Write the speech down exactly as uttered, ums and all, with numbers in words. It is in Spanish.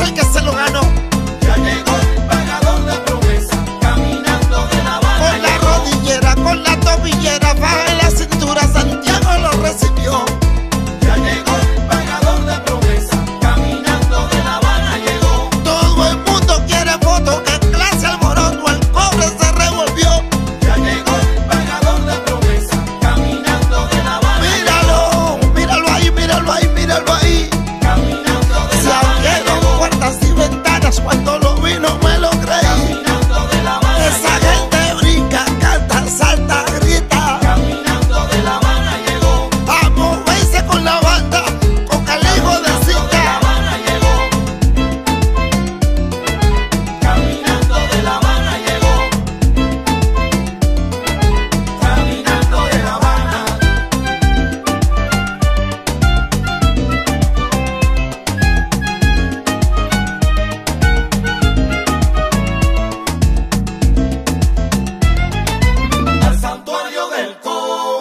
el que se lo ganó. Ya llegó el pagador de promesa, caminando de La Habana. Con la rodillera, con la tobillera, baja en la cintura, Santiago lo recibió. Ya llegó el pagador de promesa, caminando de La Habana llegó. Todo el mundo quiere foto, que clase alboroto, el cobre se revolvió. Ya llegó el pagador de promesa, caminando de La Habana. Míralo, míralo ahí, míralo ahí, míralo ahí. Caminando de Se La Habana abrieron llegó. puertas y ventanas, cuando lo vi no me lo creí. Caminando de La Habana Esa llegó. gente brinca, canta, salta, grita. Caminando de La Habana llegó. A moverse con la banda, con el hijo de Caminando de La Zika. Habana llegó. Caminando de La Habana llegó. Caminando de La Habana. Al santuario del Cobre.